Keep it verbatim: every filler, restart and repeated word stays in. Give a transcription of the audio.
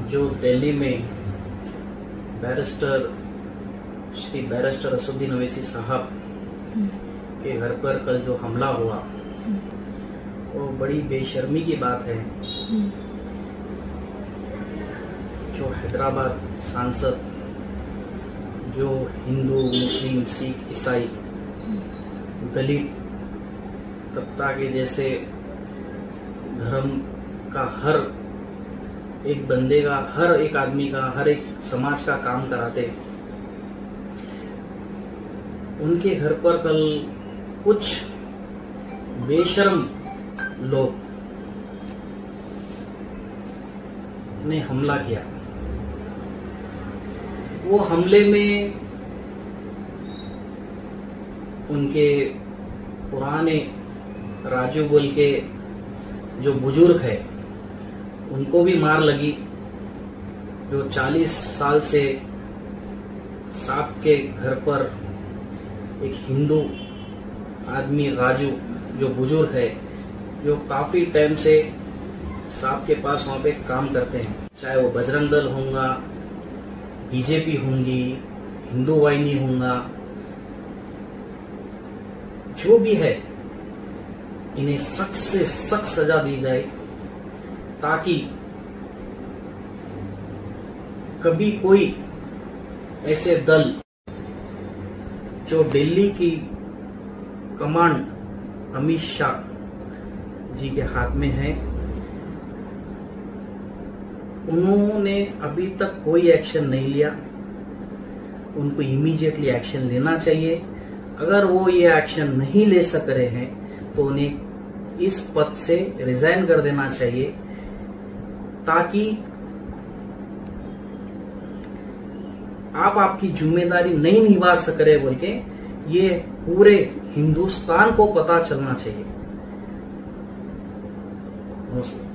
जो दिल्ली में barrister Shri barrister Asaduddin Owaisi साहब के घर पर कल जो हमला हुआ वो बड़ी बेशर्मी की बात है। जो हैदराबाद सांसद जो हिंदू, मुस्लिम, सिख, ईसाई, दलित तबका के जैसे धर्म का हर एक बंदे का, हर एक आदमी का, हर एक समाज का काम कराते, उनके घर पर कल कुछ बेशर्म लोग ने हमला किया। वो हमले में उनके पुराने राजू बोल के जो बुजुर्ग है उनको भी मार लगी। जो चालीस साल से साहब के घर पर एक हिंदू आदमी राजू जो बुजुर्ग है, जो काफी टाइम से साहब के पास वहां पे काम करते हैं, चाहे वो बजरंग दल होगा, बीजेपी होंगी, हिंदू वाहिनी होगा, जो भी है, इन्हें सख्त से सख्त सजा दी जाए ताकि कभी कोई ऐसे दल जो दिल्ली की कमांड अमित शाह जी के हाथ में है, उन्होंने अभी तक कोई एक्शन नहीं लिया। उनको इमीडिएटली एक्शन लेना चाहिए। अगर वो ये एक्शन नहीं ले सक रहे हैं तो उन्हें इस पद से रिजाइन कर देना चाहिए ताकि आप आपकी जिम्मेदारी नहीं निभा सक रहे बोल के ये पूरे हिंदुस्तान को पता चलना चाहिए। नमस्ते।